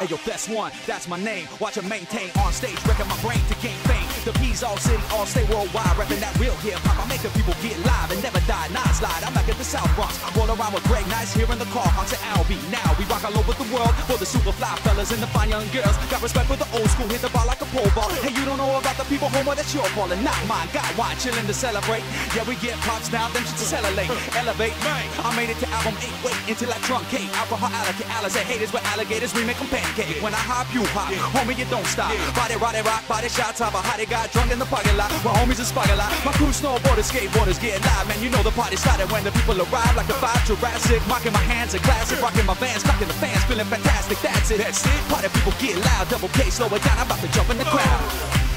yo, that's one, that's my name. Watch it maintain on stage, wrecking my brain to gain fame. The P's all city, all stay worldwide, rapping that real hip-hop. I make the people get live and never die, not slide. I'm back at the South Bronx, roll around with Greg Nice here in the car. On to LB, now we rock all over the world for the super fly fellas and the fine young girls. Got respect for the old school, hit the bar like a pole ball. Hey, you don't know about the people home, well, that's your fault and not mine. Got wine, chillin' to celebrate. Yeah, we get props now, them shit to celebrate. Elevate, man. I made it to album 8, wait until I truncate. Alcohol allocate, alizé haters with alligators, we make them pancake. When I hop, you hop, homie, you don't stop. Body, ride, rock, body shots, have a hottie got drunk in the parking lot. My homies is sparking lot. My crew snowboarders, skateboarders get live, man. You know the party started when the people arrive like the 5 Jurassic. Marking my hands, a classic, rocking my vans, cocking the fans, feeling fantastic. That's it. Party people get loud, double K, slow it down. I'm about to jump in the crowd.